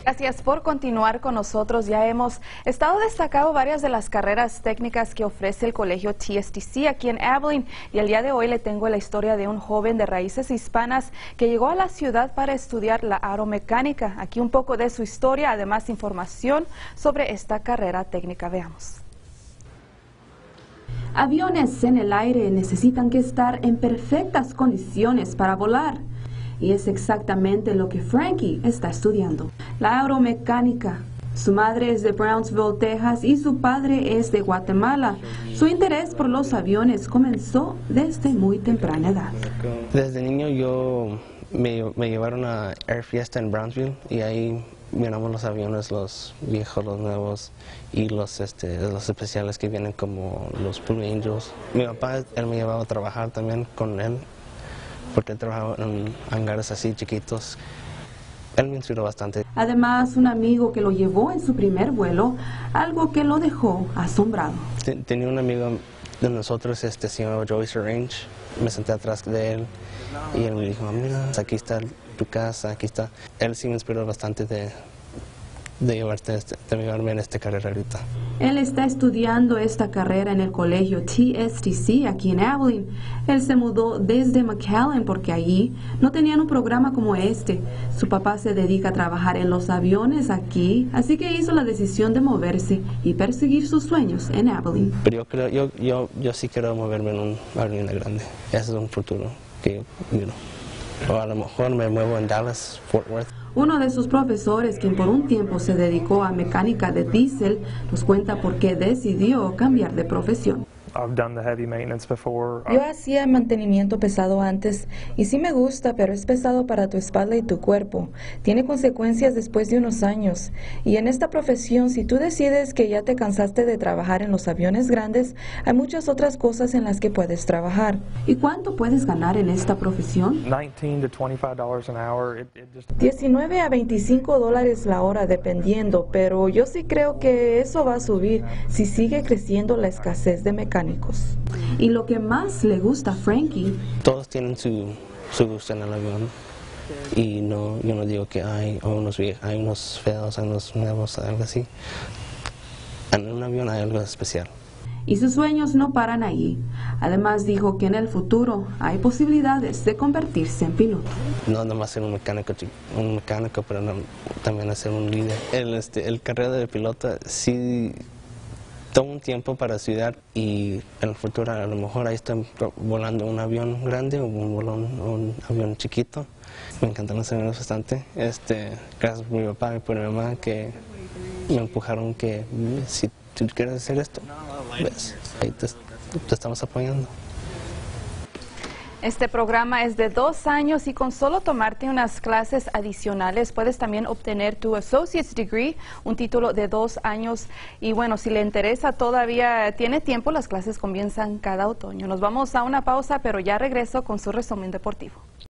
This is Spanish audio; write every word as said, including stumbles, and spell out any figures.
Gracias por continuar con nosotros. Ya hemos estado destacando varias de las carreras técnicas que ofrece el colegio T S T C aquí en Abilene, y el día de hoy le tengo la historia de un joven de raíces hispanas que llegó a la ciudad para estudiar la aeromecánica. Aquí un poco de su historia, además información sobre esta carrera técnica. Veamos. Aviones en el aire necesitan que estar en perfectas condiciones para volar. Y es exactamente lo que Frankie está estudiando, la aeromecánica. Su madre es de Brownsville, Texas, y su padre es de Guatemala. Su interés por los aviones comenzó desde muy temprana edad. Desde niño yo me, me llevaron a Air Fiesta en Brownsville y ahí miramos los aviones, los viejos, los nuevos y los, este, los especiales que vienen como los Blue Angels. Mi papá, él me llevaba a trabajar también con él, porque él trabajaba en hangares así chiquitos. Él me inspiró bastante. Además, un amigo que lo llevó en su primer vuelo, algo que lo dejó asombrado. Tenía un amigo de nosotros, este señor Joyce Range. Me senté atrás de él y él me dijo, mira, aquí está tu casa, aquí está. Él sí me inspiró bastante de, de, llevarte este, de llevarme en esta carrera ahorita. Él está estudiando esta carrera en el colegio T S T C aquí en Abilene. Él se mudó desde McAllen porque allí no tenían un programa como este. Su papá se dedica a trabajar en los aviones aquí, así que hizo la decisión de moverse y perseguir sus sueños en Abilene. Pero yo creo, yo, yo, yo sí quiero moverme en un avión grande. Ese es un futuro que yo miro. O a lo mejor me muevo en Dallas, Fort Worth. Uno de sus profesores, quien por un tiempo se dedicó a mecánica de diésel, nos cuenta por qué decidió cambiar de profesión. Yo hacía mantenimiento pesado antes y sí me gusta, pero es pesado para tu espalda y tu cuerpo. Tiene consecuencias después de unos años. Y en esta profesión, si tú decides que ya te cansaste de trabajar en los aviones grandes, hay muchas otras cosas en las que puedes trabajar. ¿Y cuánto puedes ganar en esta profesión? diecinueve a veinticinco dólares la hora dependiendo, pero yo sí creo que eso va a subir si sigue creciendo la escasez de mecánicos. Y lo que más le gusta a Frankie, todos tienen su, su gusto en el avión y no, yo no digo que hay unos, hay unos feos, hay unos nuevos, algo así. En un avión hay algo especial. Y sus sueños no paran ahí. Además dijo que en el futuro hay posibilidades de convertirse en piloto. No nada más ser un mecánico, un mecánico, pero no, también ser un líder. El, este, el carrera de piloto sí toma un tiempo para estudiar y en el futuro a lo mejor ahí estoy volando un avión grande o un, un, un avión chiquito. Me encantan los aviones bastante. Este, gracias por mi papá y por mi mamá que me empujaron que si tú quieres hacer esto, ves, ahí te, te estamos apoyando. Este programa es de dos años y con solo tomarte unas clases adicionales puedes también obtener tu Associate's Degree, un título de dos años. Y bueno, si le interesa todavía tiene tiempo, las clases comienzan cada otoño. Nos vamos a una pausa, pero ya regreso con su resumen deportivo.